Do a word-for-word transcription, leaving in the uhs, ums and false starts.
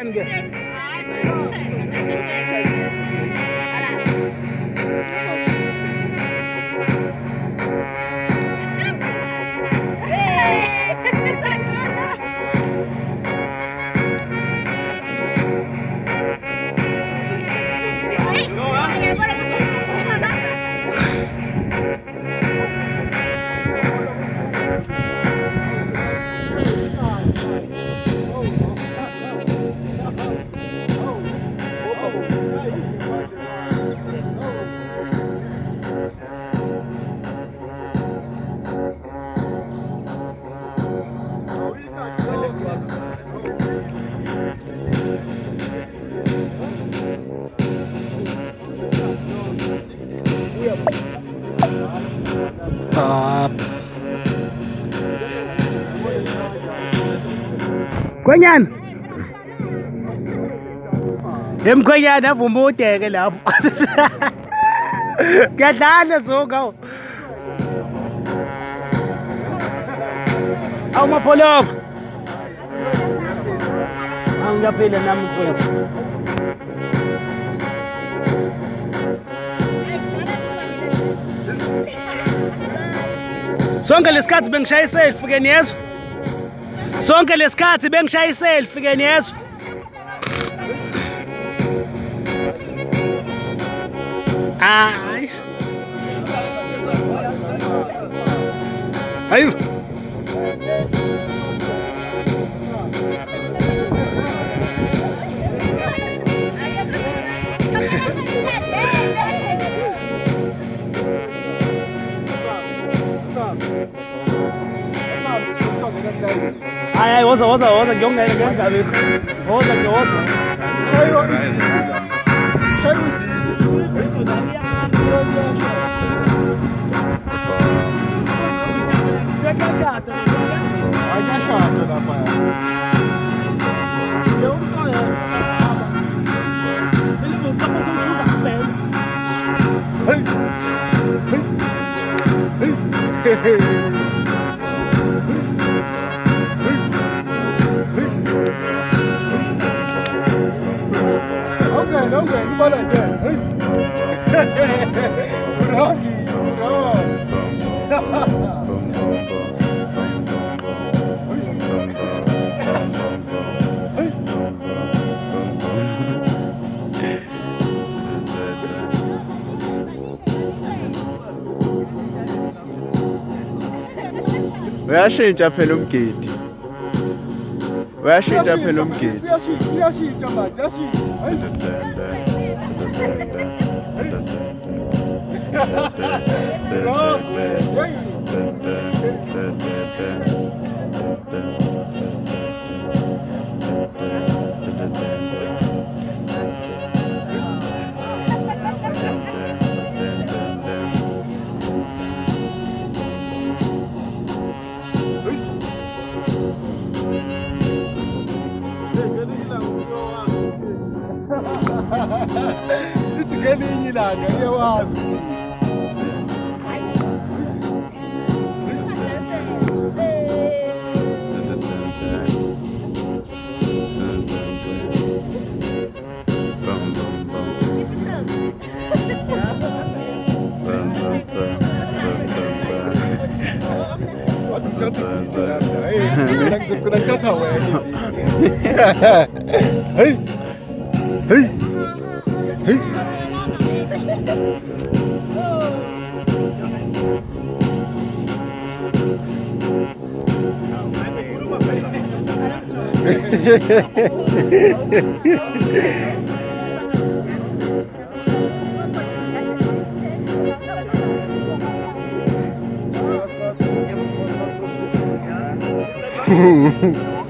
Stop. Kwenyan. Emkwenyan avuma udeke lapho. Kuyadlala zoga. Awu mapholopho. Angiyaphila nami mfowethu. Sonke lesikhathi bengishaya iselfie ke niyezwa. Sonke lesikhathi bengishaya iselfie ke niyezwa. Ay. Hayo. Ai ai, woza woza woza jonga ile jonga hivi. Woza woza. Hayo. Cheka chata. Ai já chata da pai. Eu não conheço. Ele voltou para fazer um jogo pé. Hey. Hey. Okay, no way, you like that. Uyashintsha phela umgidi. Uyashintsha phela umgidi. Siyashintsha, siyashintsha manje, Lithi ngelinye ilanga iyawazi. Hey, hey, hey. Hmm.